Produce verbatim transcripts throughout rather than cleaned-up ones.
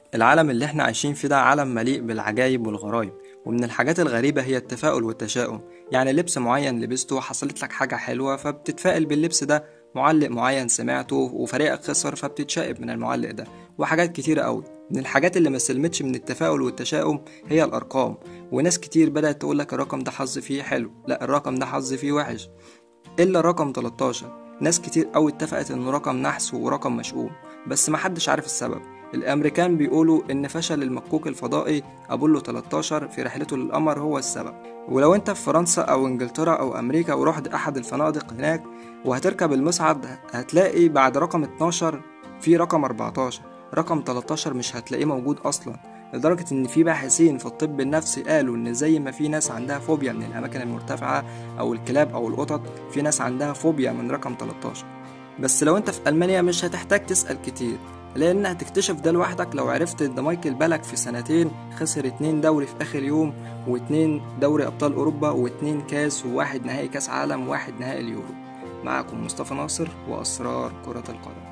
العالم اللي احنا عايشين فيه ده عالم مليء بالعجائب والغرائب، ومن الحاجات الغريبة هي التفاؤل والتشاؤم. يعني لبس معين لبسته حصلت لك حاجة حلوة فبتتفائل باللبس ده، معلق معين سمعته وفريقك خسر فبتتشائم من المعلق ده، وحاجات كتيرة قوي. من الحاجات اللي ما سلمتش من التفاؤل والتشاؤم هي الأرقام. وناس كتير بدأت تقولك الرقم ده حظ فيه حلو، لا الرقم ده حظ فيه وحش، إلا رقم تلتاشر. ناس كتير قوي اتفقت إنه رقم نحس ورقم مشؤوم، بس محدش عارف السبب. الأمريكان بيقولوا إن فشل المكوك الفضائي أبولو تلتاشر في رحلته للقمر هو السبب. ولو أنت في فرنسا أو إنجلترا أو أمريكا ورحت أحد الفنادق هناك وهتركب المصعد، هتلاقي بعد رقم اتناشر في رقم اربعتاشر. رقم تلتاشر مش هتلاقيه موجود أصلا، لدرجة إن في باحثين في الطب النفسي قالوا إن زي ما في ناس عندها فوبيا من الأماكن المرتفعة أو الكلاب أو القطط، في ناس عندها فوبيا من رقم تلتاشر. بس لو انت في ألمانيا مش هتحتاج تسأل كتير، لأن هتكتشف ده لوحدك لو عرفت إن مايكل بالك في سنتين خسر اتنين دوري في آخر يوم، واتنين دوري أبطال أوروبا، واتنين كاس، وواحد نهائي كاس عالم، وواحد نهائي اليورو. معكم مصطفى ناصر وأسرار كرة القدم.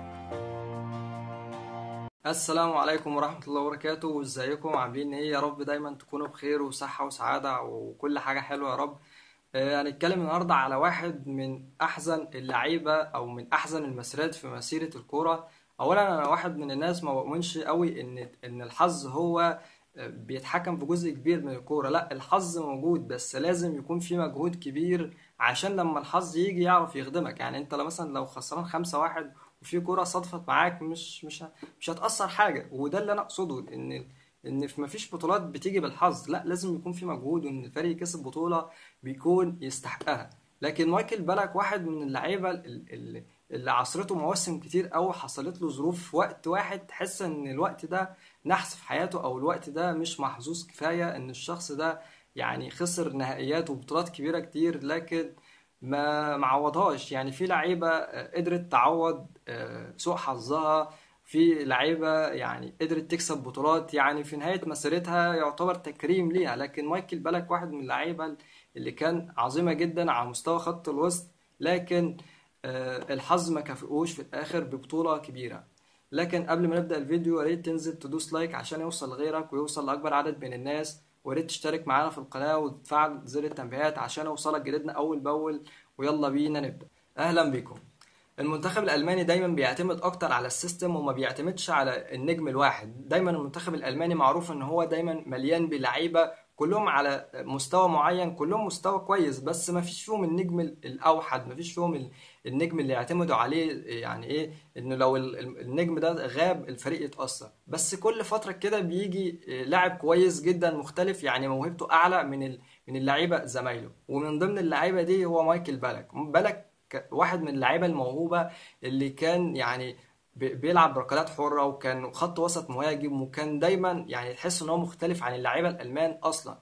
السلام عليكم ورحمة الله وبركاته، وازيكم عاملين ايه؟ يا رب دايما تكونوا بخير وصحة وسعادة وكل حاجة حلوة يا رب. آه، هنتكلم النهاردة على واحد من أحزن اللعيبة أو من أحزن المسيرات في مسيرة الكورة. أولا أنا واحد من الناس ما بؤمنش قوي إن إن الحظ هو آه، بيتحكم في جزء كبير من الكورة. لا، الحظ موجود بس لازم يكون في مجهود كبير عشان لما الحظ يجي يعرف يخدمك. يعني أنت لو مثلا لو خسران خمسة واحد وفي كورة صدفت معاك، مش مش ه- مش هتأثر حاجة. وده اللي أنا أقصده، إن إن في مفيش بطولات بتيجي بالحظ، لا لازم يكون في مجهود، وإن الفريق كسب بطولة بيكون يستحقها. لكن مايكل بالك واحد من اللعيبه ال- ال- اللي عصرته مواسم كتير قوي حصلت له ظروف في وقت واحد تحس ان الوقت ده نحس في حياته، او الوقت ده مش محظوظ كفايه، ان الشخص ده يعني خسر نهائيات وبطولات كبيره كتير لكن ما معوضهاش. يعني في لعيبه آه، قدرت تعوض آه، سوء حظها، في لعيبه يعني قدرت تكسب بطولات يعني في نهايه مسيرتها يعتبر تكريم ليها. لكن مايكل بالك واحد من اللعيبه اللي كان عظيمة جدا على مستوى خط الوسط، لكن آه، الحظ ما كافئوش في الآخر ببطولة كبيرة. لكن قبل ما نبدأ الفيديو يا ريت تنزل تدوس لايك عشان يوصل لغيرك ويوصل لأكبر عدد من الناس، ويا ريت تشترك معانا في القناة وتفعل زر التنبيهات عشان يوصلك جديدنا أول بأول. ويلا بينا نبدأ. أهلا بكم. المنتخب الألماني دايما بيعتمد أكتر على السيستم وما بيعتمدش على النجم الواحد. دايما المنتخب الألماني معروف إن هو دايما مليان بلعيبة كلهم على مستوى معين، كلهم مستوى كويس، بس ما فيش فيهم النجم الأوحد، ما فيش فيهم ال- النجم اللي يعتمدوا عليه. يعني إيه؟ إنه لو ال- ال- النجم ده غاب الفريق يتأثر. بس كل فترة كده بيجي لاعب كويس جدا مختلف، يعني موهبته أعلى من ال- من اللعيبة زمايله، ومن ضمن اللعيبة دي هو مايكل بالك. بالك ك- واحد من اللعيبه الموهوبه اللي كان يعني بي- بيلعب بركلات حره، وكان خط وسط مهاجم، وكان دايما يعني تحس ان هو مختلف عن اللعيبه الالمان اصلا.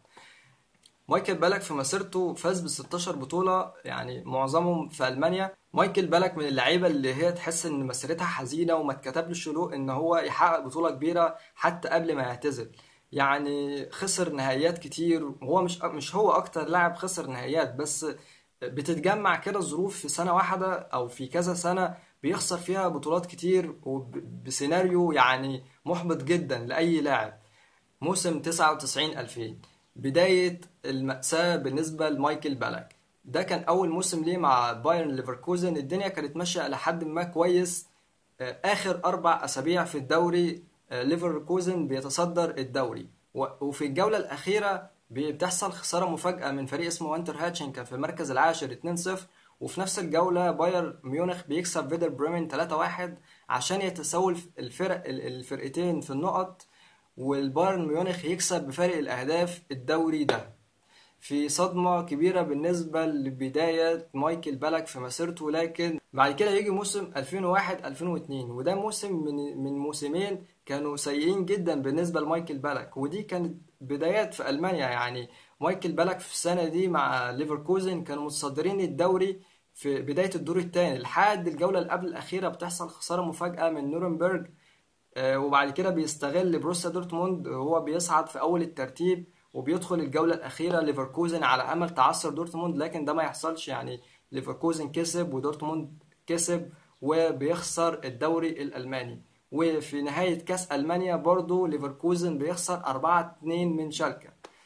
مايكل بالك في مسيرته فاز ب ستاشر بطوله، يعني معظمهم في المانيا. مايكل بالك من اللعيبه اللي هي تحس ان مسيرتها حزينه وما اتكتبلوش له ان هو يحقق بطوله كبيره حتى قبل ما يعتزل. يعني خسر نهائيات كتير، وهو مش مش هو اكتر لاعب خسر نهائيات، بس بتتجمع كده ظروف في سنة واحدة أو في كذا سنة بيخسر فيها بطولات كتير وبسيناريو يعني محبط جدا لأي لاعب. موسم تسعة وتسعين ألفين بداية المأساة بالنسبة لمايكل بالك. ده كان أول موسم ليه مع بايرن ليفركوزن. الدنيا كانت ماشية لحد ما كويس. آه، آخر أربع أسابيع في الدوري آه، ليفركوزن بيتصدر الدوري، و- وفي الجولة الأخيرة بي- بتحصل خسارة مفاجأة من فريق اسمه وانتر هاتشن كان في المركز العاشر اتنين صفر. وفي نفس الجولة باير ميونخ بيكسب فيدر بريمن تلاتة واحد عشان يتساوي الفرق الفرقتين في النقط، والبايرن ميونخ يكسب بفارق الأهداف الدوري ده. في صدمة كبيرة بالنسبة لبداية مايكل بالك في مسيرته. لكن بعد كده يجي موسم ألفين وواحد ألفين واتنين، وده موسم من من موسمين كانوا سيئين جدا بالنسبة لمايكل بالك، ودي كانت بدايات في ألمانيا. يعني مايكل بالك في السنة دي مع ليفركوزن كانوا متصدرين الدوري في بداية الدور الثاني لحد الجولة اللي قبل الأخيرة بتحصل خسارة مفاجأة من نورنبرج. آه، وبعد كده بيستغل بروسيا دورتموند، هو بيصعد في اول الترتيب وبيدخل الجولة الأخيرة ليفركوزن على أمل تعثر دورتموند، لكن ده ما يحصلش. يعني ليفركوزن كسب ودورتموند كسب وبيخسر الدوري الألماني. وفي نهاية كأس ألمانيا برضو ليفركوزن بيخسر أربعة اتنين من شالكة.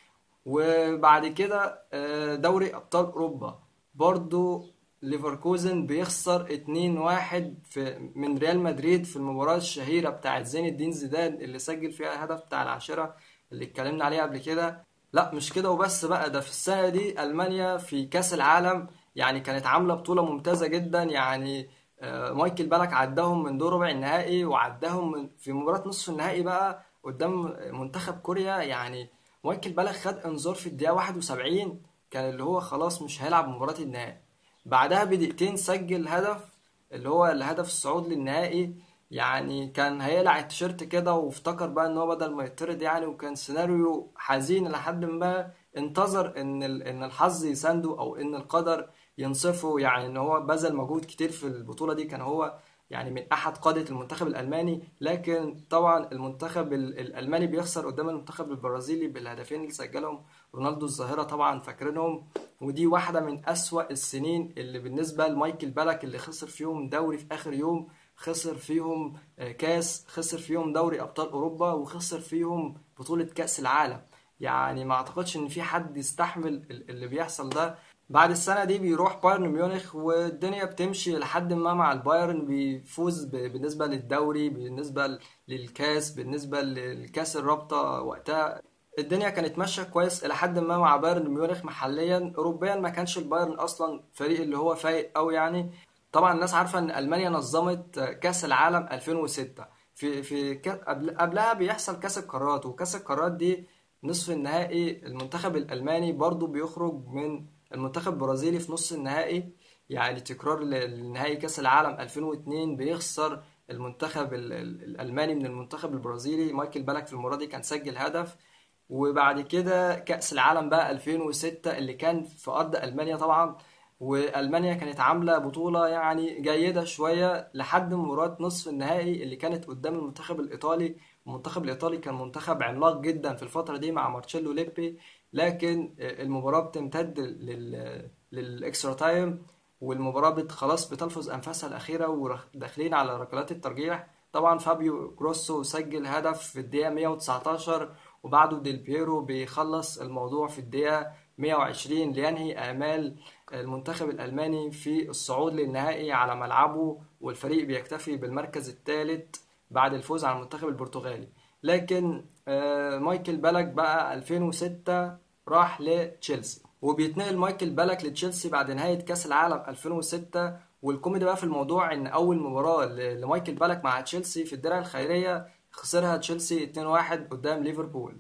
وبعد كده آه، دوري أبطال أوروبا برضو ليفركوزن بيخسر اتنين واحد في من ريال مدريد في المباراة الشهيرة بتاعت زين الدين زيدان اللي سجل فيها الهدف بتاع العاشرة اللي اتكلمنا عليه قبل كده. لا مش كده وبس بقى، ده في السنة دي ألمانيا في كأس العالم يعني كانت عاملة بطولة ممتازة جدا. يعني آه، مايكل بالك عداهم من دور ربع النهائي، وعداهم من في مباراة نصف النهائي بقى قدام منتخب كوريا. يعني مايكل بالك خد انذار في الدقيقة واحد وسبعين، كان اللي هو خلاص مش هيلعب مباراة النهائي. بعدها بدقيقتين سجل هدف اللي هو الهدف الصعود للنهائي. يعني كان هيقلع التيشيرت كده وافتكر بقى ان هو بدل ما يطرد يعني، وكان سيناريو حزين لحد ما انتظر ان ال- ان الحظ يسانده او ان القدر ينصفه. يعني ان هو بذل مجهود كتير في البطولة دي، كان هو يعني من احد قادة المنتخب الالماني. لكن طبعا المنتخب ال- الالماني بيخسر قدام المنتخب البرازيلي بالهدفين اللي سجلهم رونالدو الظاهرة، طبعا فاكرينهم. ودي واحدة من اسوأ السنين اللي بالنسبة لمايكل بالك، اللي خسر فيهم دوري في اخر يوم، خسر فيهم آه، كاس، خسر فيهم دوري ابطال اوروبا، وخسر فيهم بطولة كأس العالم. يعني ما اعتقدش ان في حد يستحمل ال- اللي بيحصل ده. بعد السنة دي بيروح بايرن ميونخ والدنيا بتمشي لحد ما مع البايرن، بيفوز ب- بالنسبة للدوري، بالنسبة ل- للكاس، بالنسبة للكاس الرابطة وقتها. الدنيا كانت ماشية كويس إلى حد ما مع بايرن ميونخ. محليا أوروبيا ما كانش البايرن أصلا فريق اللي هو فايق أوي يعني. طبعا الناس عارفة إن ألمانيا نظمت كأس العالم ألفين وستة. في في كا- قبل قبلها بيحصل كأس القارات، وكأس القارات دي نصف النهائي المنتخب الألماني برضو بيخرج من المنتخب البرازيلي في نص النهائي. يعني تكرار ل- لنهائي كأس العالم ألفين واتنين، بيخسر المنتخب ال- ال- الألماني من المنتخب البرازيلي. مايكل بالك في المرة دي كان سجل هدف. وبعد كده كأس العالم بقى ألفين وستة اللي كان في أرض ألمانيا طبعا، وألمانيا كانت عاملة بطولة يعني جيدة شوية لحد مباراة نصف النهائي اللي كانت قدام المنتخب الإيطالي. المنتخب الإيطالي كان منتخب عملاق جدا في الفترة دي مع مارتشيلو ليبي. لكن المباراة بتمتد لل للإكسترا تايم، والمباراة بت خلاص بتلفظ أنفاسها الأخيرة وداخلين على ركلات الترجيح. طبعا فابيو جروسو سجل هدف في الدقيقة مية وتسعتاشر، وبعده ديل بيرو بيخلص الموضوع في الدقيقة مية وعشرين لينهي آمال المنتخب الألماني في الصعود للنهائي على ملعبه، والفريق بيكتفي بالمركز الثالث بعد الفوز على المنتخب البرتغالي. لكن آه، مايكل بالك بقى ألفين وستة راح لتشيلسي، وبيتنقل مايكل بالك لتشيلسي بعد نهاية كأس العالم ألفين وستة. والكوميدي بقى في الموضوع ان اول مباراة ل- لمايكل بالك مع تشيلسي في الدرع الخيرية خسرها تشيلسي اتنين واحد قدام ليفربول.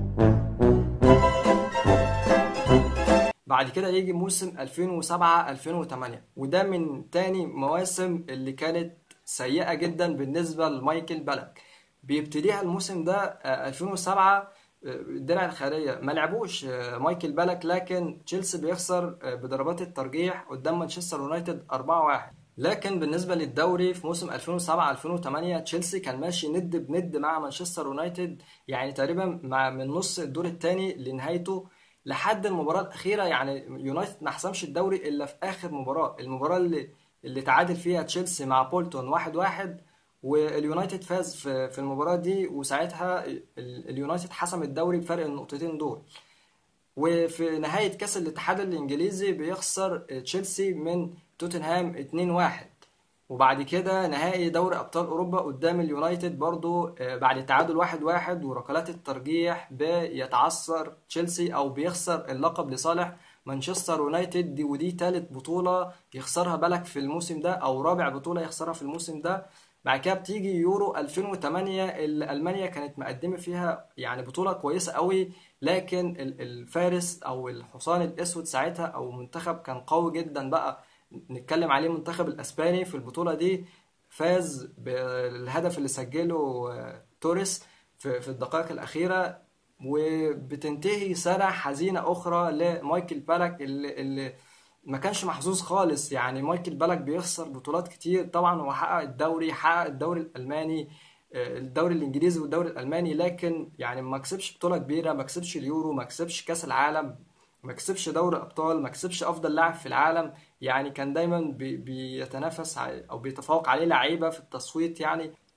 بعد كده يجي موسم ألفين وسبعة ألفين وتمانية، وده من تاني مواسم اللي كانت سيئة جدا بالنسبة لمايكل بالك. بيبتديها الموسم ده آه، ألفين وسبعة آه، الدرع الخيرية ما لعبوش آه، مايكل بالك، لكن تشيلسي بيخسر آه، بضربات الترجيح قدام مانشستر يونايتد أربعة واحد. لكن بالنسبة للدوري في موسم ألفين وسبعة ألفين وتمانية تشيلسي كان ماشي ند بند مع مانشستر يونايتد، يعني تقريبا مع من نص الدور الثاني لنهايته لحد المباراة الأخيرة. يعني يونايتد ما حسمش الدوري إلا في آخر مباراة، المباراة اللي اللي تعادل فيها تشيلسي مع بولتون واحد واحد، واليونايتد فاز في في المباراة دي، وساعتها ال- اليونايتد حسم الدوري بفرق النقطتين دول. وفي نهاية كأس الاتحاد الإنجليزي بيخسر تشيلسي من توتنهام اتنين واحد. وبعد كده نهائي دوري أبطال أوروبا قدام اليونايتد برضو آه، بعد تعادل واحد واحد وركلات الترجيح بيتعثر تشيلسي أو بيخسر اللقب لصالح مانشستر يونايتد. دي ودي تالت بطولة يخسرها بالك في الموسم ده، أو رابع بطولة يخسرها في الموسم ده. بعد كده بتيجي يورو ألفين وتمانية اللي ألمانيا كانت مقدمة فيها يعني بطولة كويسة قوي، لكن ال- الفارس او الحصان الاسود ساعتها او منتخب كان قوي جدا بقى نتكلم عليه، منتخب الاسباني في البطولة دي فاز بالهدف اللي سجله آه، توريس في في الدقائق الأخيرة. وبتنتهي سنة حزينة أخرى لمايكل بالك اللي, اللي ما كانش محظوظ خالص. يعني مايكل بالك بيخسر بطولات كتير، طبعا هو حقق الدوري، حقق الدوري الألماني آه، الدوري الإنجليزي والدوري الألماني، لكن يعني ما كسبش بطولة كبيرة، ما كسبش اليورو، ما كسبش كأس العالم، ما كسبش دوري أبطال، ما كسبش أفضل لاعب في العالم. يعني كان دايما بي بيتنافس ع- أو بيتفوق عليه لعيبة في التصويت يعني.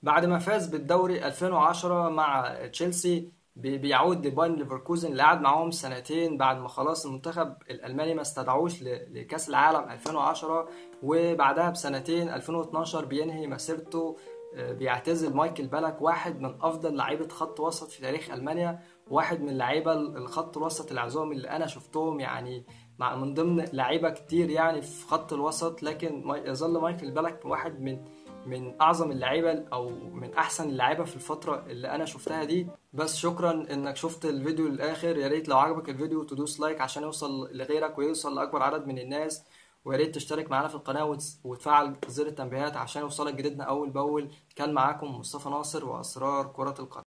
بعد ما فاز بالدوري ألفين وعشرة مع تشيلسي، بي- بيعود لبايرن ليفركوزن اللي قعد معاهم سنتين بعد ما خلاص المنتخب الألماني ما استدعوش ل- لكأس العالم ألفين وعشرة. وبعدها بسنتين ألفين واتناشر بينهي مسيرته. آه، بيعتزل مايكل بالك، واحد من أفضل لعيبة خط وسط في تاريخ ألمانيا، واحد من لعيبة الخط الوسط العظام اللي أنا شفتهم يعني، مع من ضمن لعيبة كتير يعني في خط الوسط. لكن ما- يظل مايكل بالك واحد من من اعظم اللعيبه او من احسن اللعيبه في الفتره اللي انا شفتها دي. بس شكرا انك شفت الفيديو للاخر. يا ريت لو عجبك الفيديو تدوس لايك عشان يوصل لغيرك ويوصل لاكبر عدد من الناس. ويا ريت تشترك معانا في القناه وتس- وتفعل زر التنبيهات عشان يوصلك جديدنا اول باول. كان معاكم مصطفى ناصر واسرار كرة القدم.